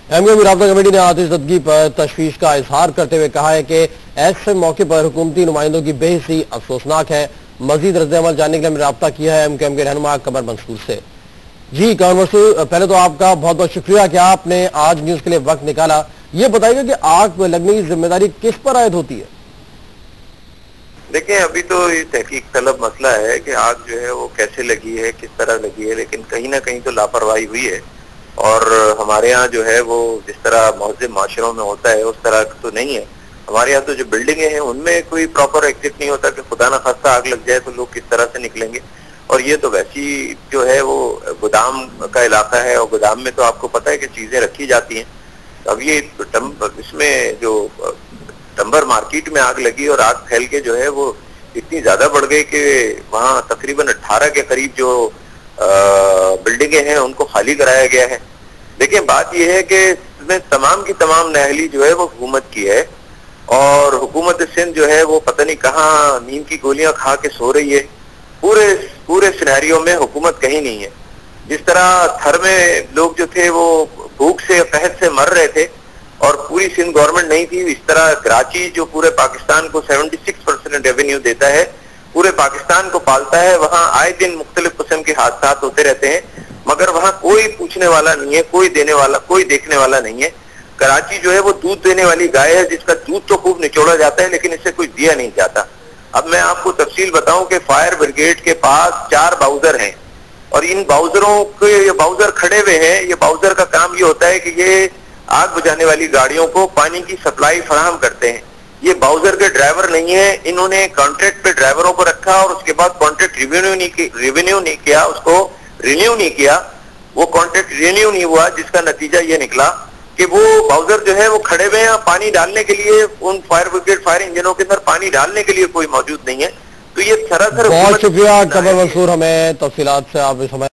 MQM राब्ता committee ने आतिशज़दगी पर तशवीश का इजहार करते हुए कहा है कि ऐसे मौके पर हुकूमती नुमाइंदों की बेहिसी अफसोसनाक है। मजीद रद्द-ए-अमल जानने के लिए हमने राब्ता किया है एमक्यूएम के रहनुमा कमर मंसूर से। जी कमर मंसूर, पहले तो आपका बहुत बहुत शुक्रिया कि आपने आज न्यूज के लिए वक्त निकाला। ये बताइएगा कि आग लगने की जिम्मेदारी किस पर आयद होती है? देखिए, अभी तो ये तहकीक तलब मसला है कि आग जो है वो कैसे लगी है, किस तरह लगी है, लेकिन कहीं ना कहीं तो लापरवाही हुई है। और हमारे यहाँ जो है वो जिस तरह महज़िब माशरों में होता है उस तरह तो नहीं है। हमारे यहाँ तो जो बिल्डिंगें हैं उनमें कोई प्रॉपर एग्जिट नहीं होता कि खुदा न खास्ता आग लग जाए तो लोग किस तरह से निकलेंगे। और ये तो वैसी जो है वो गोदाम का इलाका है, और गोदाम में तो आपको पता है कि चीजें रखी जाती हैं। अब ये इसमें जो टम्बर मार्केट में आग लगी और आग फैल के जो है वो इतनी ज्यादा बढ़ गई कि वहाँ तकरीबन 18 के करीब जो बिल्डिंगें हैं उनको खाली कराया गया है। देखिए, बात यह है कि इसमें तमाम की तमाम नाअहली जो है वो हुकूमत की है, और हुकूमत सिंध जो है वो पता नहीं कहाँ नींद की गोलियां खा के सो रही है। पूरे सिनेरियो में हुकूमत कहीं नहीं है। जिस तरह थर में लोग जो थे वो भूख से कहत से मर रहे थे और पूरी सिंध गवर्नमेंट नहीं थी, इस तरह कराची जो पूरे पाकिस्तान को 76% रेवेन्यू देता है, पूरे पाकिस्तान को पालता है, वहाँ आए दिन मुख्तलिफ किस्म के हादसा होते रहते हैं, मगर वहाँ कोई पूछने वाला नहीं है, कोई देने वाला, कोई देखने वाला नहीं है। कराची जो है वो दूध देने वाली गाय है जिसका दूध तो खूब निचोड़ा जाता है लेकिन इससे कोई दिया नहीं जाता। अब मैं आपको तफसील बताऊं कि फायर ब्रिगेड के पास 4 बाउजर हैं, और इन बाउजरों के ये बाउजर खड़े हुए हैं। ये बाउजर का काम ये होता है कि ये आग बुझाने वाली गाड़ियों को पानी की सप्लाई फराहम करते हैं। ये बाउजर के ड्राइवर नहीं है। इन्होंने कॉन्ट्रैक्ट पे ड्राइवरों को रखा और उसके बाद कॉन्ट्रैक्ट रिन्यू नहीं किया, उसको रिन्यू नहीं किया, वो कॉन्ट्रैक्ट रिन्यू नहीं हुआ, जिसका नतीजा ये निकला कि वो बाउजर जो है वो खड़े हुए हैं। पानी डालने के लिए उन फायर ब्रिगेड फायर इंजनों के अंदर पानी डालने के लिए कोई मौजूद नहीं है। तो ये सरासर बहुत शुक्रिया कमर मंसूर, हमें तफसीलात से आप इस समय